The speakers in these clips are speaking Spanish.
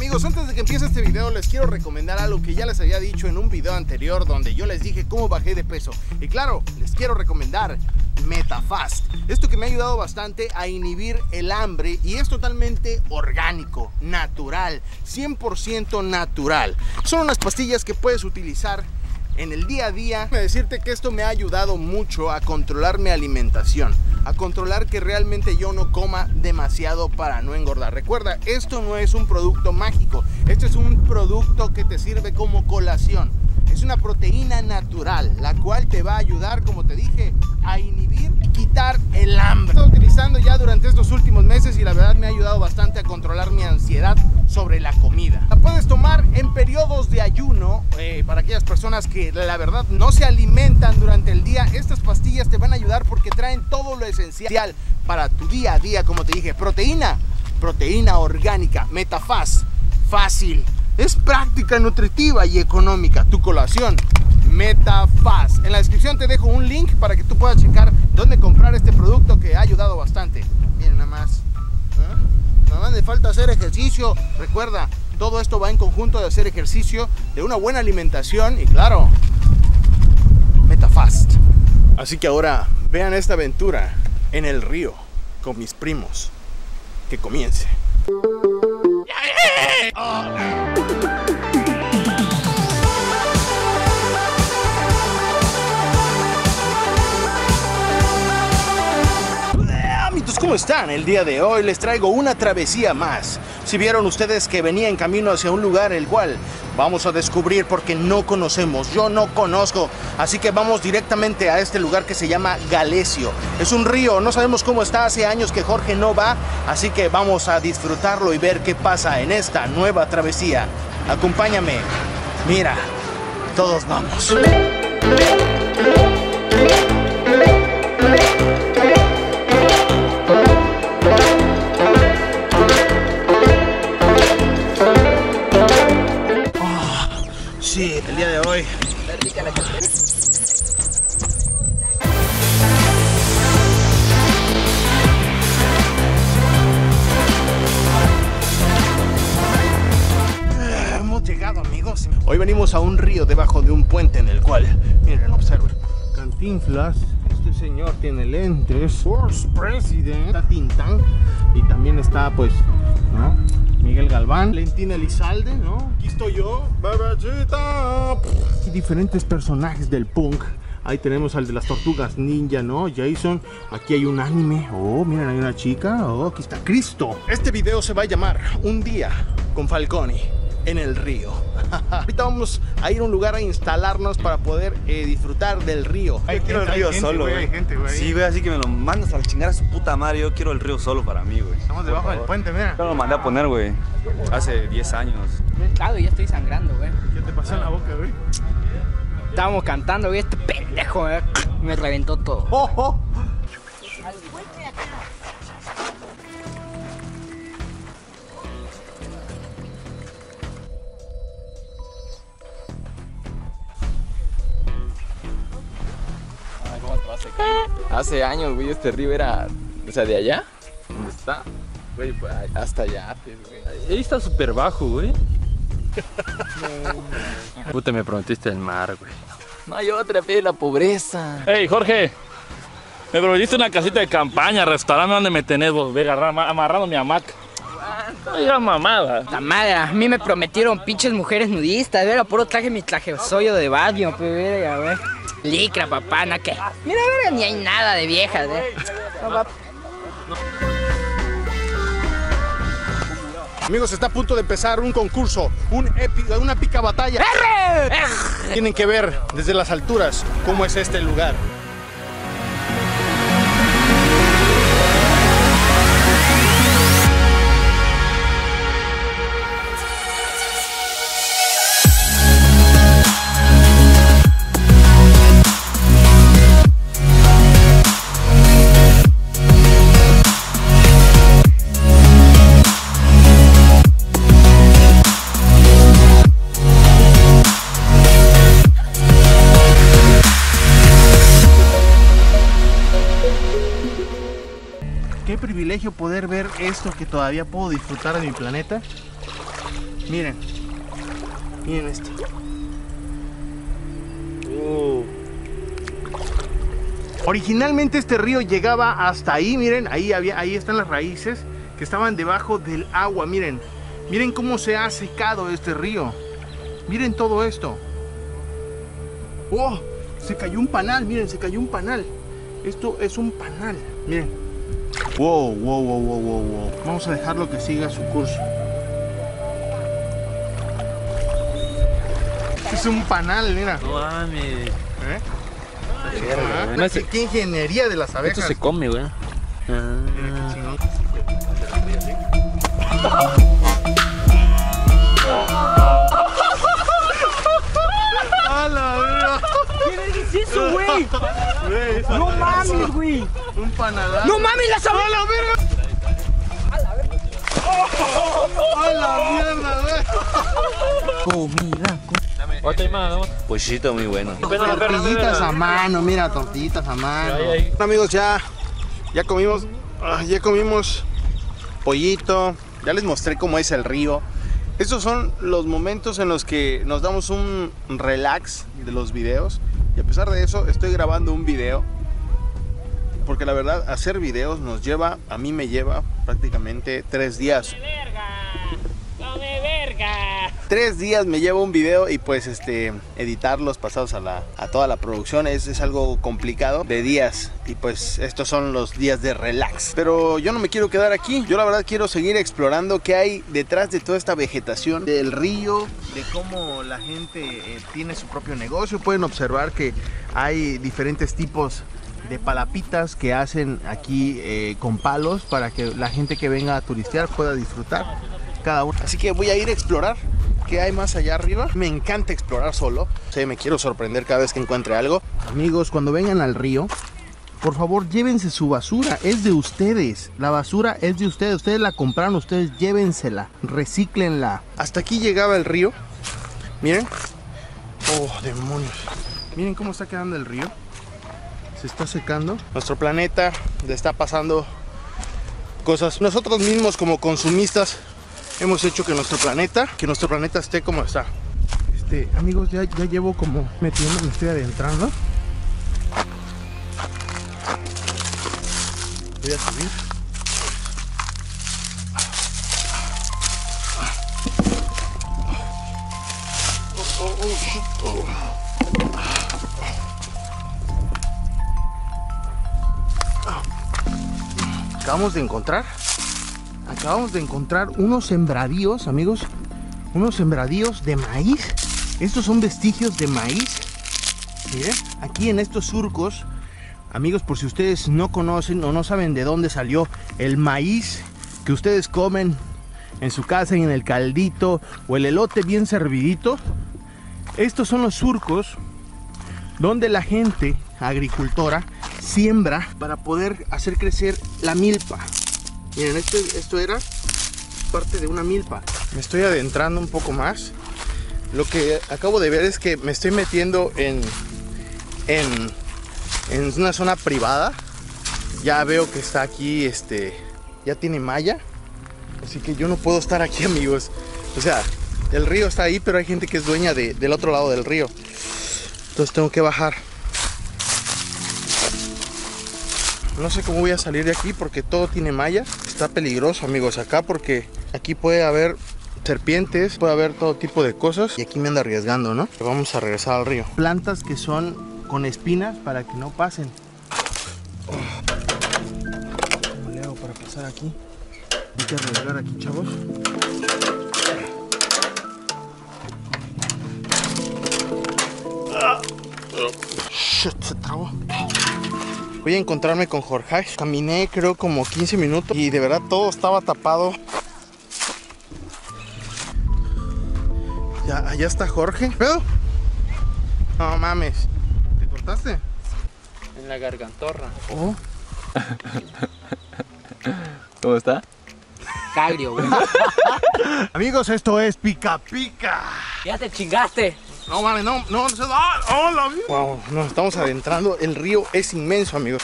Amigos, antes de que empiece este video les quiero recomendar algo que ya les había dicho en un video anterior donde yo les dije cómo bajé de peso. Y claro, les quiero recomendar MetaFast. Esto que me ha ayudado bastante a inhibir el hambre y es totalmente orgánico, natural, 100% natural. Son unas pastillas que puedes utilizar en el día a día. Déjame decirte que esto me ha ayudado mucho a controlar mi alimentación, a controlar que realmente yo no coma demasiado para no engordar. Recuerda, esto no es un producto mágico, esto es un producto que te sirve como colación. Es una proteína natural, la cual te va a ayudar, como te dije, a inhibir y quitar el hambre. Lo estoy utilizando ya durante estos últimos meses y la verdad me ha ayudado bastante a controlar mi ansiedad sobre la comida. La puedes tomar en periodos de ayuno, para aquellas personas que la verdad no se alimentan durante el día. Estas pastillas te van a ayudar porque traen todo lo esencial para tu día a día. Como te dije, proteína orgánica, MetaFast, fácil. Es práctica, nutritiva y económica. Tu colación, MetaFast. En la descripción te dejo un link para que tú puedas checar dónde comprar este producto que ha ayudado bastante. Miren nada más. Nada más me falta hacer ejercicio. Recuerda, todo esto va en conjunto de hacer ejercicio, de una buena alimentación y claro, MetaFast. Así que ahora vean esta aventura en el río con mis primos. Que comience. ¿Cómo están? El día de hoy les traigo una travesía más. Si vieron ustedes que venía en camino hacia un lugar el cual vamos a descubrir porque no conocemos, yo no conozco, así que vamos directamente a este lugar que se llama Galesio. Es un río, no sabemos cómo está, hace años que Jorge no va, así que vamos a disfrutarlo y ver qué pasa en esta nueva travesía. Acompáñame, mira, todos vamos. Sí, el día de hoy. Hemos llegado, amigos. Hoy venimos a un río debajo de un puente en el cual, miren, observen, Cantinflas, este señor tiene lentes, First President, está Tintán y también está, pues, ¿no? Miguel Galván, Valentín Elizalde, ¿no? Aquí estoy yo, Bebecita. Y diferentes personajes del punk. Ahí tenemos al de las tortugas ninja, ¿no? Jason. Aquí hay un anime. Oh, miren, hay una chica. Oh, aquí está Cristo. Este video se va a llamar Un día con Falconi en el río. Ahorita vamos a ir a un lugar a instalarnos para poder disfrutar del río. Yo quiero el río solo, güey. Sí, güey, así que me lo mandas a chingar a su puta madre. Yo quiero el río solo para mí, güey. Estamos debajo del puente, mira. Yo lo mandé a poner, güey, hace 10 años. Claro, ya estoy sangrando, güey. ¿Qué te pasó en la boca, güey? Estábamos cantando, güey, este pendejo, güey, me reventó todo. ¡Oh, oh! Hace años, güey, este río era, o sea, de allá, ¿dónde está? Güey, pues, hasta allá, güey. Ahí está súper bajo, güey. Puta, me prometiste el mar, güey. No hay otra, fe, la pobreza. Hey, Jorge, me prometiste una casita de campaña, restaurante donde me tenés, vos, ve, amarrando mi hamaca. Oiga, mamada. La madre, a mí me prometieron pinches mujeres nudistas, verga, puro traje mi traje sollo de baño, pues, verga, güey. Licra, papá, ¿no qué? Mira, verga, ni hay nada de viejas, ¿eh? No, papá. Amigos, está a punto de empezar un concurso, una épica batalla. Tienen que ver desde las alturas cómo es este lugar. Qué privilegio poder ver esto que todavía puedo disfrutar de mi planeta. Miren. Miren esto. Originalmente este río llegaba hasta ahí, miren, ahí están las raíces que estaban debajo del agua, miren. Miren cómo se ha secado este río. Miren todo esto. ¡Oh! Se cayó un panal, miren, se cayó un panal. Esto es un panal, miren. ¡Wow, wow, wow, wow, wow, wow! Vamos a dejarlo que siga su curso. Es un panal, mira. No mames. ¿Eh? No, ¿Qué ingeniería de las abejas? Esto se come, güey. ¡A la verga! ¿Qué verga es eso, güey? No mames, güey. Un panalazo. No mames, las abejas. ¡A la verga! ¡A la mierda, güey! Comida. Otra y más, ¿no? Pollito muy bueno. Tortillitas a mano, mira, tortillitas a mano. Bueno, amigos, ya comimos pollito. Ya les mostré cómo es el río. Estos son los momentos en los que nos damos un relax de los videos. Y a pesar de eso, estoy grabando un video. Porque la verdad, hacer videos a mí me lleva prácticamente 3 días. 3 días me lleva un video y pues editarlos, pasados a toda la producción es algo complicado de días, y pues estos son los días de relax. Pero yo no me quiero quedar aquí, yo la verdad quiero seguir explorando qué hay detrás de toda esta vegetación del río, de cómo la gente tiene su propio negocio. Pueden observar que hay diferentes tipos de palapitas que hacen aquí con palos para que la gente que venga a turistear pueda disfrutar cada uno. Así que voy a ir a explorar qué hay más allá arriba. Me encanta explorar solo, me quiero sorprender cada vez que encuentre algo. Amigos, cuando vengan al río, por favor llévense su basura, es de ustedes. La basura es de ustedes la compraron ustedes, llévensela, recíclenla. Hasta aquí llegaba el río, miren. Oh, demonios. Miren cómo está quedando el río. Se está secando. Nuestro planeta le está pasando cosas. Nosotros mismos como consumistas hemos hecho que nuestro planeta esté como está. Amigos, ya llevo como metiendo, me estoy adentrando. Voy a subir. Acabamos de encontrar unos sembradíos, amigos, unos sembradíos de maíz. Estos son vestigios de maíz. Miren, aquí en estos surcos, amigos, por si ustedes no conocen o no saben de dónde salió el maíz que ustedes comen en su casa y en el caldito o el elote bien servidito, estos son los surcos donde la gente agricultora siembra para poder hacer crecer la milpa. Miren, esto era parte de una milpa. Me estoy adentrando un poco más. Lo que acabo de ver es que me estoy metiendo en una zona privada. Ya veo que está aquí, ya tiene malla. Así que yo no puedo estar aquí, amigos. O sea, el río está ahí, pero hay gente que es dueña del otro lado del río. Entonces tengo que bajar. No sé cómo voy a salir de aquí porque todo tiene malla. Está peligroso, amigos, acá, porque aquí puede haber serpientes, puede haber todo tipo de cosas. Y aquí me ando arriesgando, ¿no? Pero vamos a regresar al río. Plantas que son con espinas para que no pasen. ¿Cómo le hago para pasar aquí? Hay que arriesgar aquí, chavos. Shit, se trabó. Voy a encontrarme con Jorge. Caminé creo como 15 minutos y de verdad todo estaba tapado. Ya, allá está Jorge. ¿Pero? No mames. ¿Te cortaste? En la gargantorra. Oh. ¿Cómo está? Cagrio, güey. Amigos, esto es Pica Pica. Ya te chingaste. No mames, no se da. Oh, la vida. Wow, nos estamos adentrando. El río es inmenso, amigos.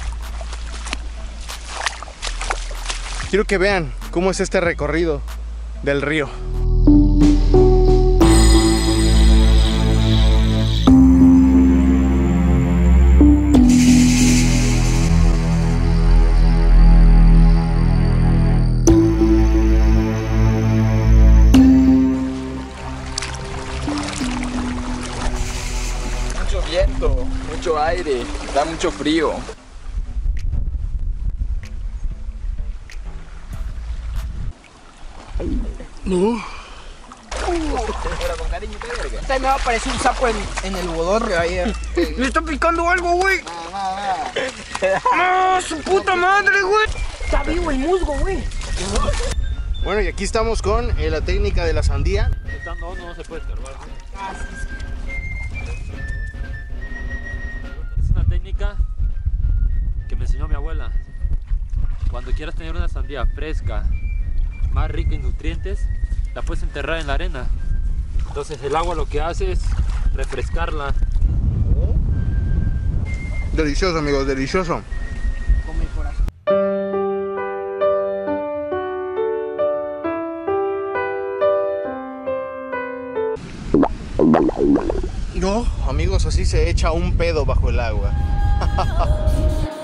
Quiero que vean cómo es este recorrido. del río. Mucho viento, mucho aire, da mucho frío. No. Ahora con cariño, qué verga. Esta me va a aparecer un sapo en el bodorrio ahí. Me está picando algo, güey. No, su puta madre, güey. Está vivo el musgo, güey. Bueno, y aquí estamos con la técnica de la sandía. Estando hondo no se puede escarbar. Es una técnica que me enseñó mi abuela. Cuando quieras tener una sandía fresca, más rica en nutrientes, la puedes enterrar en la arena. Entonces el agua lo que hace es refrescarla. Delicioso, amigos, delicioso. Come el corazón. No, amigos, así se echa un pedo bajo el agua.